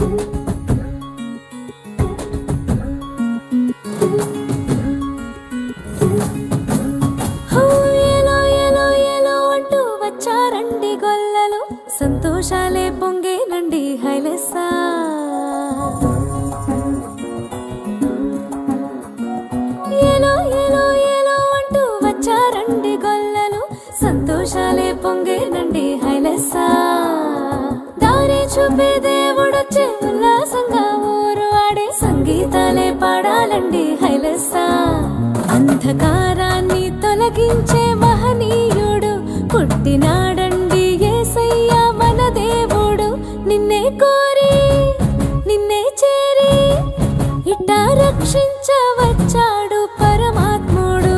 వచ్చారండి గొల్లలు సంతోషాలే పొంగేనండి హైలెస్సా ఏలో ఏలో ఏలో అంటూ వచ్చారండి గొల్లలు సంతోషాలే పొంగేనండి హైలెస్సా దారి చూపే దేవుడొచ్చే ఉల్లాసంగా ఊరు ఆడే సంగీతాలే పాడాలండి హైలెస్సా అంధకారాన్ని తొలగించే మహనీయుడు పుట్టినాడండి యేసయ్య మన దేవుడు నిన్నే కోరి నిన్నే చేరి ఇట్టా రక్షించవచ్చాడు పరమాత్ముడు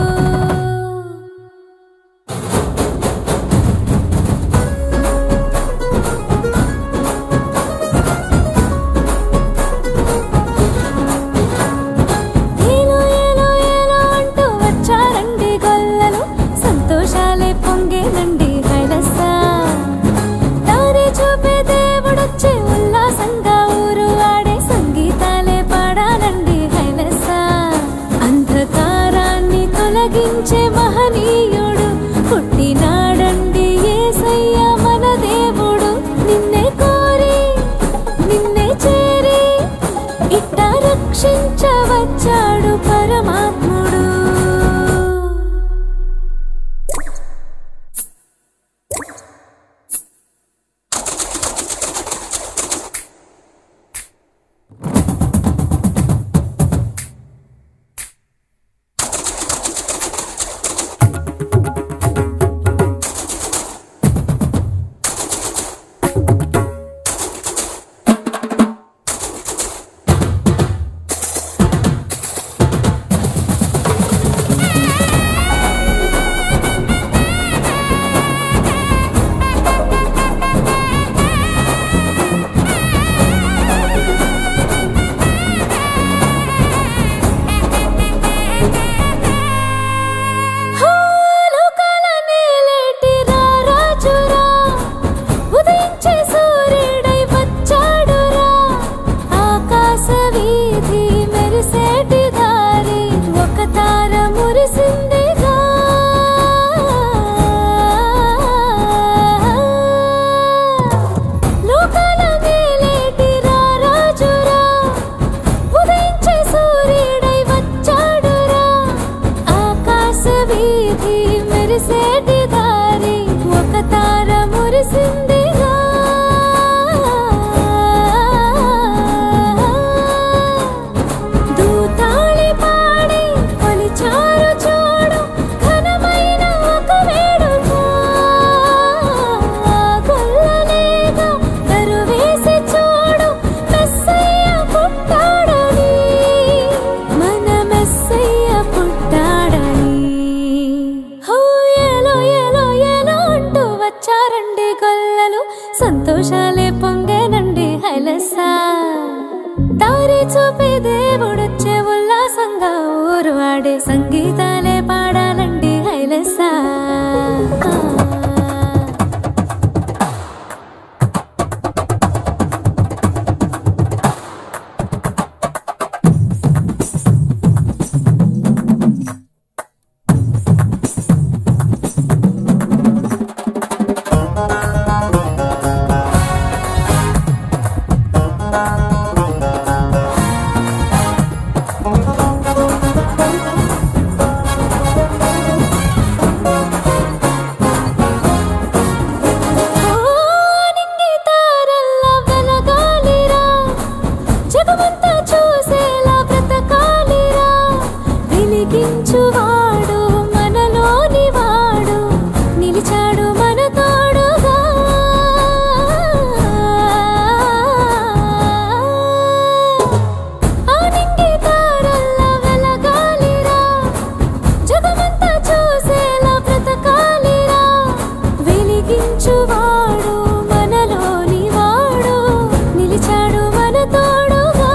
ఏలో ఏలో ఏలో అంటూ వచ్చారండి గొల్లలు సంతోషాలే పొంగేనండి హైలెస్సా దారి చూపే దేవుడొచ్చే ఉల్లాసంగా ఊరు ఆడే సంగీతాలే పాడాలండి హైలెస్సా అంధకారాన్ని తొలగించే మహనీయుడు పుట్టినాడండి యేసయ్య మన దేవుడు నిన్నే కోరి నిన్నే చేరి ఇట్టా రక్షించవచ్చాడు పరమాత్ముడు సంతోషాలే పొంగేనండి హైలెస్సా దారి చూపే దేవుడొచ్చే ఉల్లాసంగా ఊరు ఆడే సంగీతాలే పాడాలండి హైలెస్సా వెలిగించువాడు మనలోని వాడు నిలిచాడు మన తోడుగా ఆ నింగి తారల్లా వెలగాలిరా జగమంతా చూసేలా బ్రతకాలిరా వెలిగించువాడు మనలోని వాడు నిలిచాడు మన తోడుగా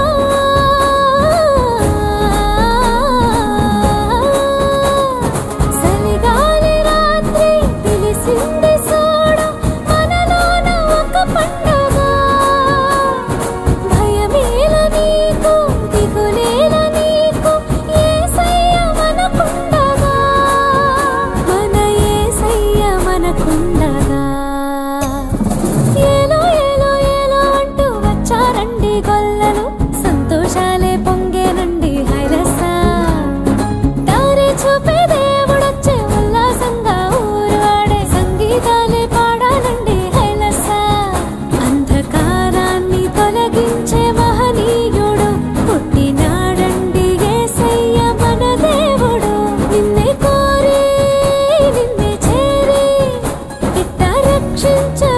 రక్షించ